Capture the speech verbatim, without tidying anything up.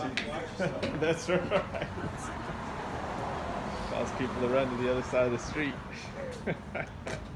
That's right. Cause people to run to the other side of the street.